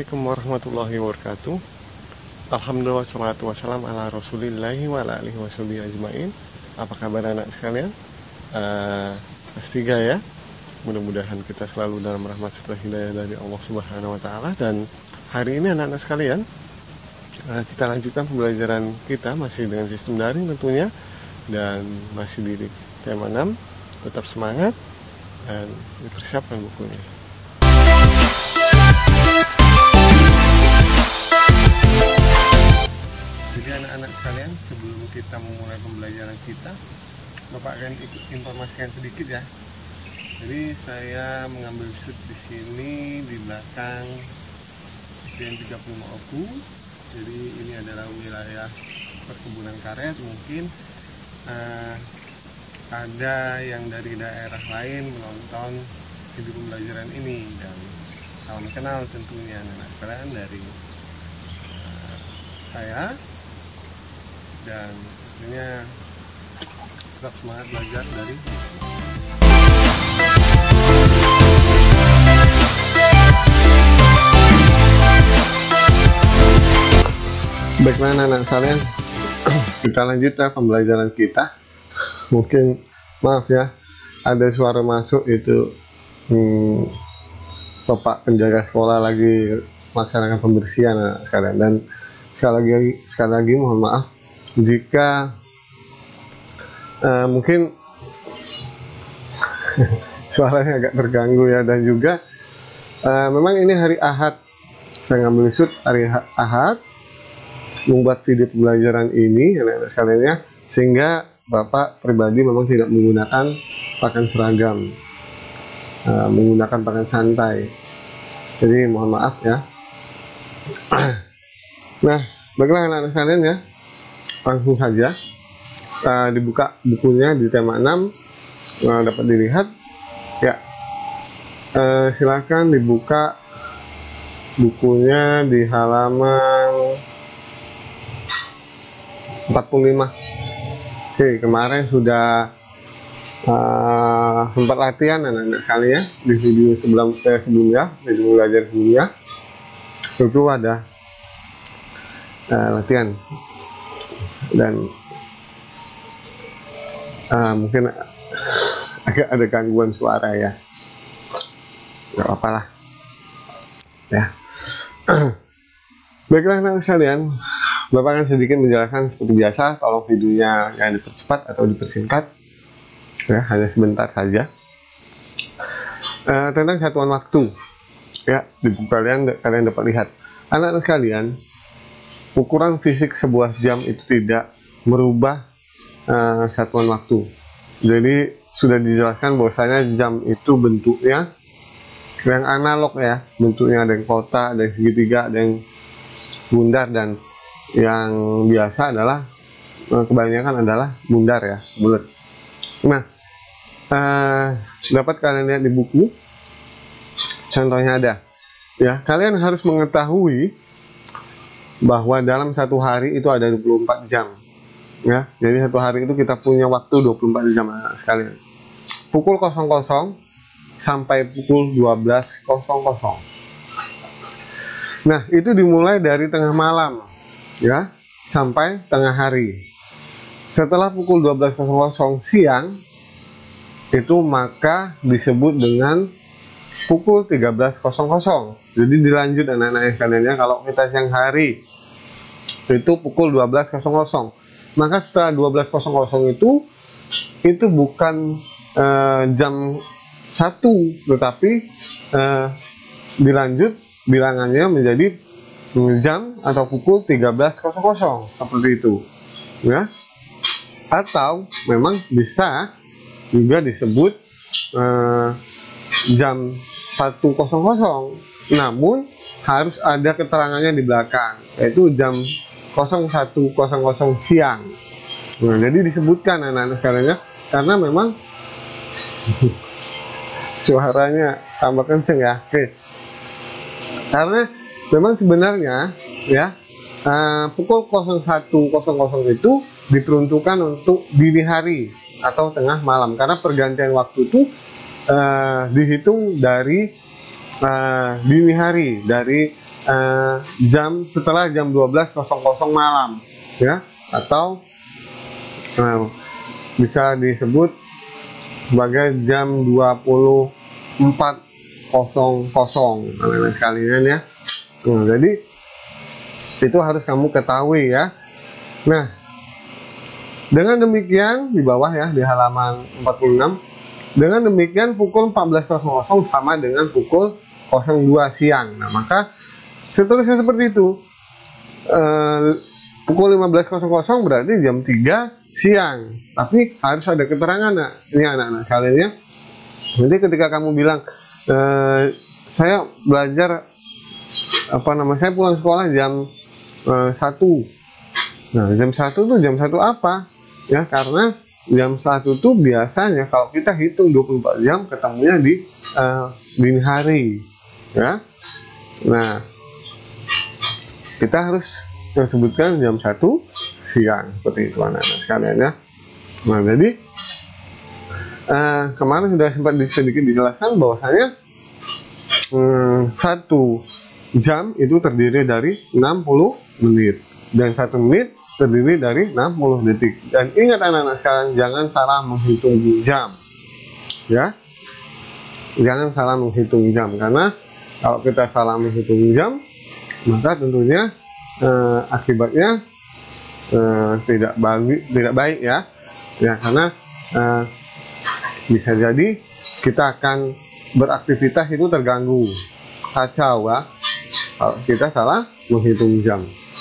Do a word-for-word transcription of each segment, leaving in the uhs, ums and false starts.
Assalamualaikum warahmatullahi wabarakatuh. Alhamdulillah wassalatu wassalam ala rasulillahi wa ala alihi washabihi ajmain. Apa kabar anak sekalian? Uh, kelas tiga ya. Mudah-mudahan kita selalu dalam rahmat serta hidayah dari Allah Subhanahu wa taala. Dan hari ini anak-anak sekalian, uh, kita lanjutkan pembelajaran kita masih dengan sistem daring tentunya, dan masih di tema enam. Tetap semangat dan dipersiapkan bukunya. Jadi anak-anak sekalian, sebelum kita memulai pembelajaran kita, Bapak akan ikut informasikan sedikit ya. Jadi saya mengambil shoot di sini di belakang S D N tiga puluh lima Oku. Jadi ini adalah wilayah perkebunan karet. Mungkin uh, ada yang dari daerah lain menonton video pembelajaran ini, dan salam kenal tentunya anak-anak sekalian dari uh, saya. Dan pastinya tetap semangat belajar dari baiklah anak-anak sekalian, kita lanjutkan pembelajaran kita. Mungkin maaf ya, ada suara masuk itu hmm, bapak penjaga sekolah lagi melaksanakan pembersihan anak sekalian. Dan sekali lagi sekali lagi mohon maaf jika uh, mungkin suaranya agak terganggu ya. Dan juga uh, memang ini hari Ahad, saya ngambil shoot hari Ahad membuat video pembelajaran ini anak-anak sekalian ya, sehingga bapak pribadi memang tidak menggunakan pakaian seragam, uh, menggunakan pakaian santai, jadi mohon maaf ya. Nah baiklah anak-anak sekalian ya, langsung saja uh, dibuka bukunya di tema enam, uh, dapat dilihat ya. Uh, silakan dibuka bukunya di halaman empat puluh lima. Oke, kemarin sudah uh, sempat latihan anak-anak sekalian ya di video sebelum eh, sebelumnya, video belajar sebelumnya itu ada uh, latihan. Dan uh, mungkin agak ada gangguan suara ya, nggak apa-apa lah ya. Baiklah anak sekalian, Bapak akan sedikit menjelaskan seperti biasa. Tolong videonya yang dipercepat atau dipersingkat ya, hanya sebentar saja. Uh, tentang satuan waktu ya, di buku kalian kalian dapat lihat anak-anak sekalian, ukuran fisik sebuah jam itu tidak merubah uh, satuan waktu. Jadi sudah dijelaskan bahwasanya jam itu bentuknya yang analog ya, bentuknya ada yang kotak, ada yang segitiga, ada yang bundar, dan yang biasa adalah uh, kebanyakan adalah bundar ya, bulat. Nah uh, dapat kalian lihat di buku, contohnya ada ya. Kalian harus mengetahui bahwa dalam satu hari itu ada dua puluh empat jam ya. Jadi satu hari itu kita punya waktu dua puluh empat jam anak sekalian. Pukul nol nol sampai pukul dua belas nol nol. Nah itu dimulai dari tengah malam ya sampai tengah hari. Setelah pukul dua belas nol nol siang itu maka disebut dengan pukul tiga belas nol nol. Jadi dilanjut anak-anak sekalian ya. Kalau kita siang hari itu pukul dua belas nol nol, maka setelah dua belas nol nol itu itu bukan uh, jam satu, tetapi uh, dilanjut bilangannya menjadi jam atau pukul tiga belas nol nol, seperti itu ya. Atau memang bisa juga disebut uh, jam satu nol nol, namun harus ada keterangannya di belakang, yaitu jam nol satu nol nol siang. Nah, jadi disebutkan anak-anak sekalian ya, karena memang suaranya tambah kenceng ya. Oke, karena memang sebenarnya ya uh, pukul nol satu nol nol itu diperuntukkan untuk dini hari atau tengah malam, karena pergantian waktu itu uh, dihitung dari uh, dini hari, dari uh, jam setelah jam dua belas malam, ya, atau uh, bisa disebut sebagai jam dua puluh empat anak-anak sekalian ya. Nah, jadi itu harus kamu ketahui ya. Nah, dengan demikian di bawah ya, di halaman empat puluh enam, dengan demikian pukul empat belas sama dengan pukul nol dua siang. Nah, maka seterusnya seperti itu. Uh, pukul lima belas berarti jam tiga siang. Tapi harus ada keterangan, nah, ini anak-anak kalian ya. Jadi ketika kamu bilang e, saya belajar apa nama saya pulang sekolah jam e, satu. Nah, jam satu tuh jam satu apa? Ya, karena jam satu tuh biasanya kalau kita hitung dua puluh empat jam ketemunya di e, dini hari. Ya. Nah, kita harus sebutkan jam satu siang seperti itu anak-anak sekalian ya. Nah, jadi uh, kemarin sudah sempat sedikit dijelaskan bahwasanya um, satu jam itu terdiri dari enam puluh menit dan satu menit terdiri dari enam puluh detik. Dan ingat anak-anak sekalian, jangan salah menghitung jam ya, jangan salah menghitung jam, karena kalau kita salah menghitung jam maka tentunya uh, akibatnya Uh, tidak baik, tidak baik ya, ya karena uh, bisa jadi kita akan beraktivitas itu terganggu, kacau ya, kalau kita salah menghitung jam.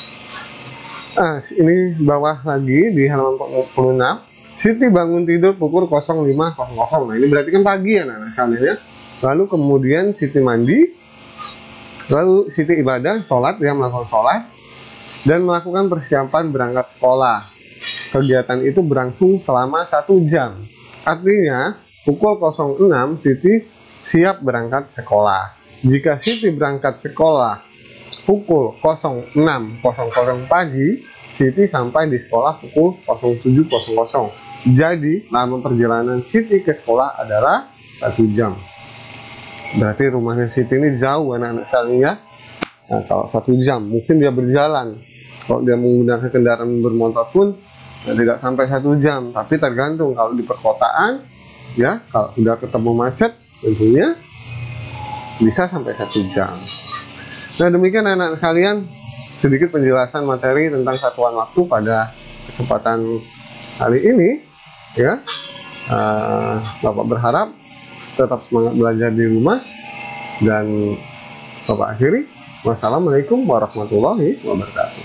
Ah, ini bawah lagi di halaman empat puluh enam, Siti bangun tidur pukul nol lima nol nol. Nah, ini berarti kan pagi ya anak-anak kalian ya. Lalu kemudian Siti mandi, lalu Siti ibadah, sholat, dia melakukan sholat dan melakukan persiapan berangkat sekolah. Kegiatan itu berlangsung selama satu jam. Artinya pukul nol enam Siti siap berangkat sekolah. Jika Siti berangkat sekolah pukul nol enam pagi, Siti sampai di sekolah pukul nol tujuh. Jadi lama perjalanan Siti ke sekolah adalah satu jam. Berarti rumahnya Siti ini jauh anak-anak sekalian ya. Nah, kalau satu jam mungkin dia berjalan. Kalau dia menggunakan kendaraan bermotor pun ya, tidak sampai satu jam. Tapi tergantung kalau di perkotaan ya, kalau sudah ketemu macet tentunya bisa sampai satu jam. Nah, demikian anak-anak sekalian sedikit penjelasan materi tentang satuan waktu pada kesempatan hari ini ya. Uh, Bapak berharap tetap semangat belajar di rumah, dan Bapak akhiri. Wassalamualaikum warahmatullahi wabarakatuh.